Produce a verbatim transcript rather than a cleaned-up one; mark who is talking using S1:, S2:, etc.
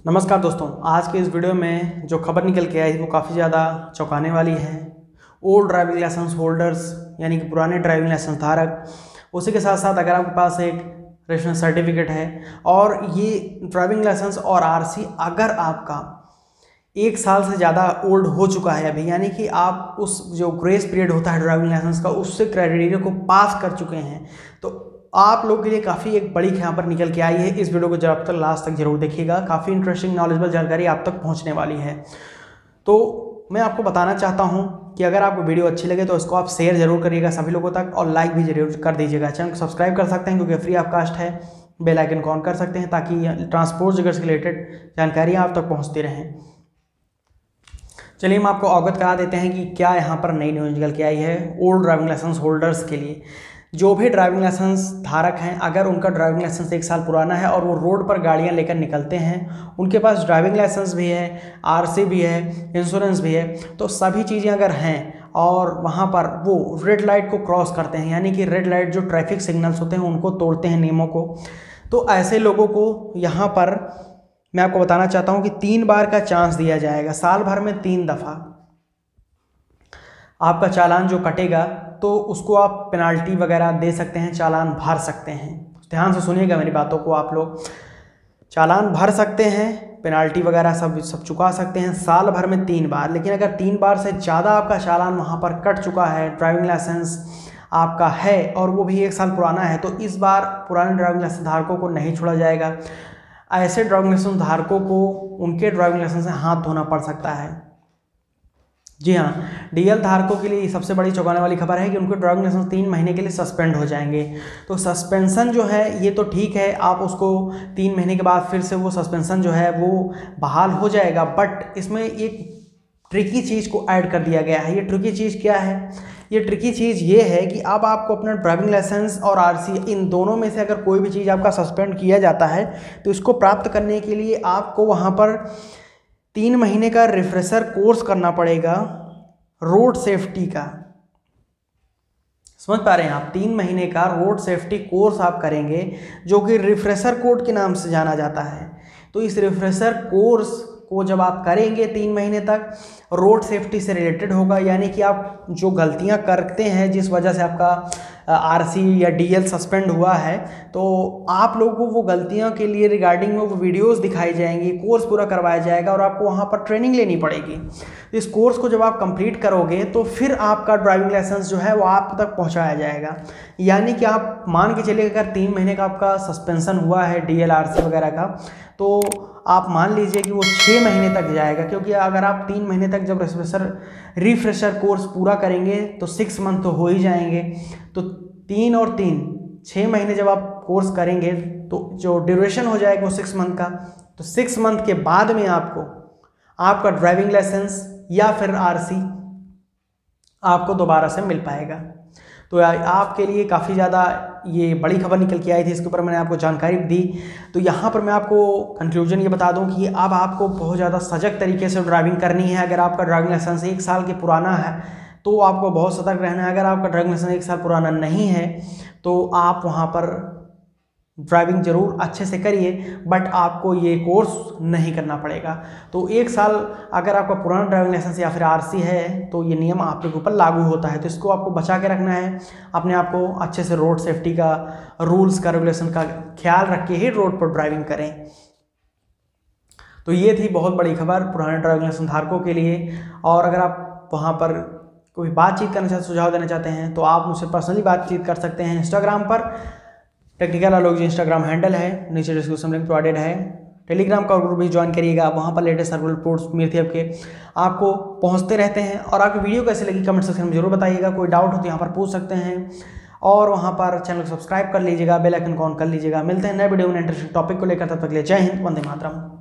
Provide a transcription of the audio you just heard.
S1: नमस्कार दोस्तों, आज के इस वीडियो में जो खबर निकल के आई वो काफ़ी ज़्यादा चौंकाने वाली है। ओल्ड ड्राइविंग लाइसेंस होल्डर्स यानी कि पुराने ड्राइविंग लाइसेंस धारक, उसी के साथ साथ अगर आपके पास एक रजिस्ट्रेशन सर्टिफिकेट है और ये ड्राइविंग लाइसेंस और आरसी अगर आपका एक साल से ज़्यादा ओल्ड हो चुका है अभी, यानी कि आप उस जो ग्रेस पीरियड होता है ड्राइविंग लाइसेंस का उससे क्राइटेरिया को पास कर चुके हैं, तो आप लोग के लिए काफ़ी एक बड़ी यहाँ पर निकल के आई है। इस वीडियो को जब आप तक लास्ट तक जरूर देखिएगा, काफ़ी इंटरेस्टिंग नॉलेजेबल जानकारी आप तक पहुँचने वाली है। तो मैं आपको बताना चाहता हूँ कि अगर आपको वीडियो अच्छी लगे तो इसको आप शेयर जरूर करिएगा सभी लोगों तक और लाइक भी जरूर कर दीजिएगा। चैनल को सब्सक्राइब कर सकते हैं क्योंकि फ्री ऑफ कास्ट है। बेल आइकन को ऑन कर सकते हैं ताकि ट्रांसपोर्ट जगह से रिलेटेड जानकारियाँ आप तक पहुँचती रहें। चलिए हम आपको अवगत करा देते हैं कि क्या यहाँ पर नई न्यूज़ निकल के आई है ओल्ड ड्राइविंग लाइसेंस होल्डर्स के लिए। जो भी ड्राइविंग लाइसेंस धारक हैं, अगर उनका ड्राइविंग लाइसेंस एक साल पुराना है और वो रोड पर गाड़ियाँ लेकर निकलते हैं, उनके पास ड्राइविंग लाइसेंस भी है, आरसी भी है, इंश्योरेंस भी है, तो सभी चीज़ें अगर हैं और वहाँ पर वो रेड लाइट को क्रॉस करते हैं, यानी कि रेड लाइट जो ट्रैफिक सिग्नल्स होते हैं उनको तोड़ते हैं, नियमों को, तो ऐसे लोगों को यहाँ पर मैं आपको बताना चाहता हूँ कि तीन बार का चांस दिया जाएगा। साल भर में तीन दफ़ा आपका चालान जो कटेगा तो उसको आप पेनाल्टी वगैरह दे सकते हैं, चालान भर सकते हैं। ध्यान से सुनिएगा मेरी बातों को, आप लोग चालान भर सकते हैं, पेनाल्टी वगैरह सब सब चुका सकते हैं साल भर में तीन बार। लेकिन अगर तीन बार से ज़्यादा आपका चालान वहाँ पर कट चुका है, ड्राइविंग लाइसेंस आपका है और वो भी एक साल पुराना है, तो इस बार पुराने ड्राइविंग लाइसेंस धारकों को नहीं छोड़ा जाएगा। ऐसे ड्राइविंग लाइसेंस धारकों को उनके ड्राइविंग लाइसेंस से हाथ धोना पड़ सकता है। जी हाँ, डीएल धारकों के लिए सबसे बड़ी चौंकाने वाली खबर है कि उनके ड्राइविंग लाइसेंस तीन महीने के लिए सस्पेंड हो जाएंगे। तो सस्पेंशन जो है ये तो ठीक है, आप उसको तीन महीने के बाद फिर से वो सस्पेंशन जो है वो बहाल हो जाएगा, बट इसमें एक ट्रिकी चीज़ को ऐड कर दिया गया है। ये ट्रिकी चीज़ क्या है? ये ट्रिकी चीज़ ये है कि अब आपको अपना ड्राइविंग लाइसेंस और आरसी इन दोनों में से अगर कोई भी चीज़ आपका सस्पेंड किया जाता है तो इसको प्राप्त करने के लिए आपको वहाँ पर तीन महीने का रिफ्रेशर कोर्स करना पड़ेगा रोड सेफ्टी का। समझ पा रहे हैं आप? तीन महीने का रोड सेफ्टी कोर्स आप करेंगे जो कि रिफ्रेशर कोर्स के नाम से जाना जाता है। तो इस रिफ्रेशर कोर्स को जब आप करेंगे तीन महीने तक, रोड सेफ्टी से रिलेटेड होगा, यानी कि आप जो गलतियां करते हैं जिस वजह से आपका आरसी या डीएल सस्पेंड हुआ है, तो आप लोगों को वो गलतियों के लिए रिगार्डिंग में वो वीडियोस दिखाई जाएंगी, कोर्स पूरा करवाया जाएगा और आपको वहाँ पर ट्रेनिंग लेनी पड़ेगी। इस कोर्स को जब आप कंप्लीट करोगे तो फिर आपका ड्राइविंग लाइसेंस जो है वो आप तक पहुँचाया जाएगा। यानी कि आप मान के चलिए अगर तीन महीने का आपका सस्पेंशन हुआ है डीएल आरसी वगैरह का, तो आप मान लीजिए कि वो छः महीने तक जाएगा, क्योंकि अगर आप तीन महीने तक जब रिफ्रेशर रिफ्रेशर कोर्स पूरा करेंगे तो सिक्स मंथ तो हो ही जाएंगे। तो तीन और तीन छः महीने जब आप कोर्स करेंगे तो जो ड्यूरेशन हो जाएगा वो सिक्स मंथ का, तो सिक्स मंथ के बाद में आपको आपका ड्राइविंग लाइसेंस या फिर आरसी आपको दोबारा से मिल पाएगा। तो आपके लिए काफ़ी ज़्यादा ये बड़ी खबर निकल के आई थी, इसके ऊपर मैंने आपको जानकारी दी। तो यहाँ पर मैं आपको कंक्लूजन ये बता दूं कि अब आपको बहुत ज़्यादा सजग तरीके से ड्राइविंग करनी है। अगर आपका ड्राइविंग लाइसेंस एक साल के पुराना है तो आपको बहुत सतर्क रहना है। अगर आपका ड्राइविंग लाइसेंस एक साल पुराना नहीं है तो आप वहाँ पर ड्राइविंग जरूर अच्छे से करिए, बट आपको ये कोर्स नहीं करना पड़ेगा। तो एक साल अगर आपका पुराना ड्राइविंग लाइसेंस या फिर आरसी है तो ये नियम आपके ऊपर लागू होता है। तो इसको आपको बचा के रखना है, अपने आप को अच्छे से रोड सेफ्टी का, रूल्स का, रेगुलेशन का ख्याल रख के ही रोड पर ड्राइविंग करें। तो ये थी बहुत बड़ी खबर पुराने ड्राइविंग लाइसेंस धारकों के लिए। और अगर आप वहाँ पर कोई बातचीत करना चाहते, सुझाव देना चाहते हैं तो आप मुझसे पर्सनली बातचीत कर सकते हैं। इंस्टाग्राम पर technical Alok ji Instagram handle है, नीचे डिस्क्रिप्शन लिंक प्रोवाइडेड है। टेलीग्राम का ग्रुप भी ज्वाइन करिएगा, वहाँ पर लेटेस्ट सर्विस रिपोर्ट्स मिलती है आपके आपको पहुँचते रहते हैं। और आपकी वीडियो कैसी लगी कमेंट सेक्शन में जरूर बताइएगा। कोई डाउट हो तो यहाँ पर पूछ सकते हैं और वहाँ पर चैनल को सब्सक्राइब कर लीजिएगा, बेल आइकन को ऑन कर लीजिएगा। मिलते हैं नए वीडियो में इंटरेस्टिंग टॉपिक को लेकर, तब तक के लिए जय हिंद, वंदे मातरम।